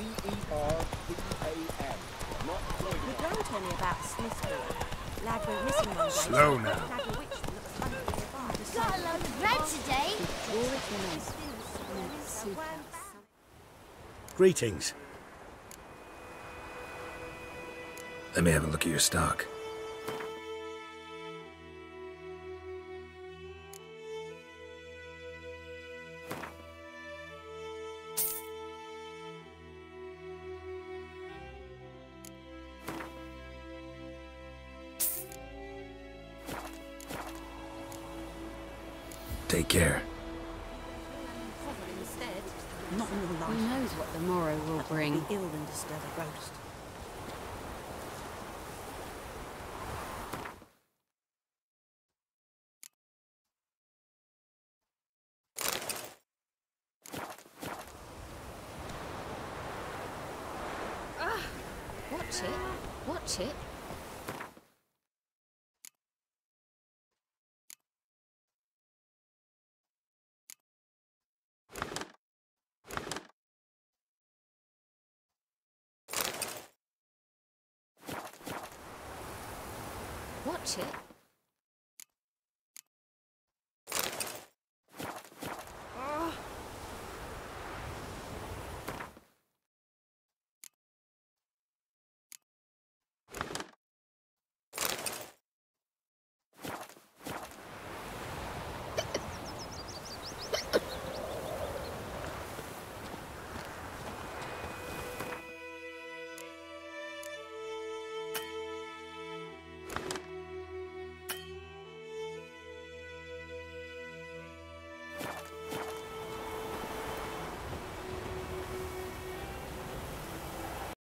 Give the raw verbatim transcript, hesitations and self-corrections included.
E R V A M. Not The girl told me about Smith's boy. Lad went missing one day. Slow now. Flag a witch that looks funny in the bar. Got a load of bread today. Greetings. Let me have a look at your stock. Take care. Not in your life. Who knows what the morrow will bring? Be ill and disturb a roast. Ah! Watch it. Watch it. Watch it.